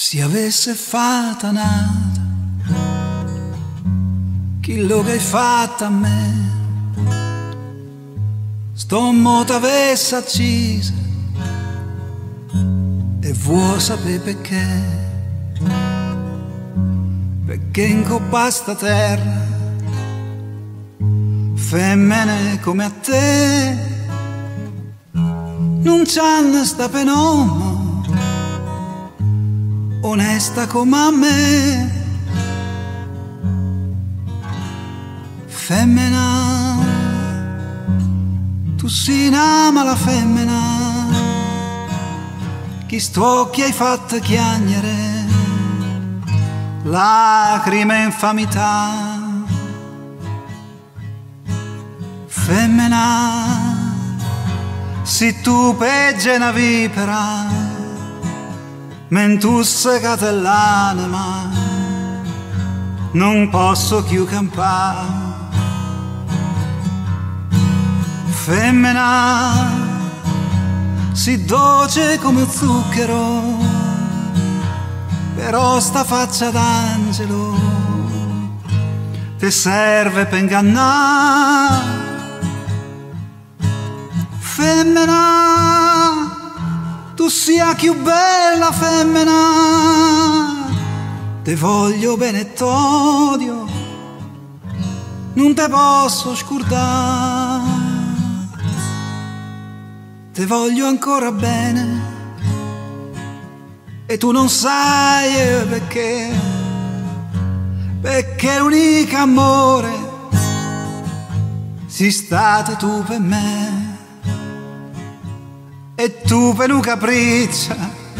Si avesse fatta nata chi lo che hai fatto a me, sto mo t'avesse accisa e vuoi sapere perché? Perché in coppa sta terra femmine come a te non c'hanno sta penoma onesta come a me. Femmina, tu si ama la femmina, chi st'occhi hai fatto chiagnere lacrime e infamità. Femmina, se tu pegge una vipera, mentusse catell'anima, non posso più campare. Femmina, si dolce come zucchero, però sta faccia d'angelo ti serve per ingannare. Femmina, tu sia più bella femmina, te voglio bene e t'odio, non te posso scordare. Te voglio ancora bene e tu non sai perché, perché l'unico amore sei stato tu per me e tu per un capriccio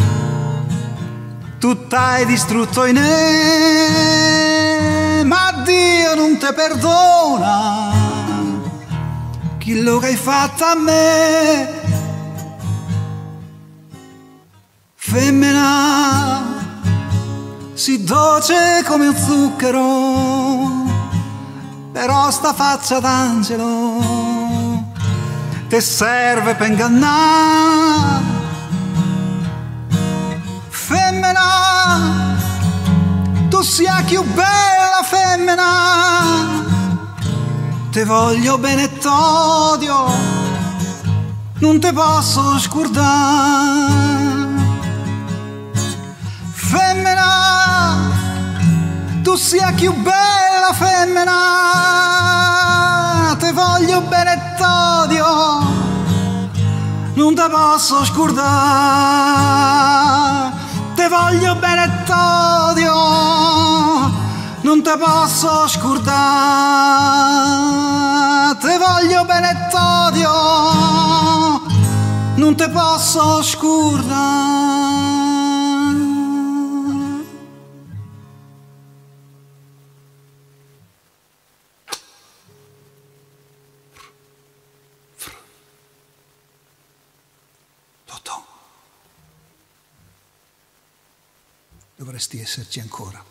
tu t'hai distrutto in me. Ma Dio non te perdona chi lo che hai fatto a me. Femmina, si dolce come un zucchero, però sta faccia d'angelo te serve per ingannare. Femmina, tu sia più bella femmina, te voglio bene e t'odio, non te posso scordare. Femmina, tu sia più bella femmina, te voglio bene e t'odio, non te posso scordare. Te voglio bene e t'odio, non te posso scordare. Te voglio bene e t'odio, non te posso scordare. Dovresti esserci ancora.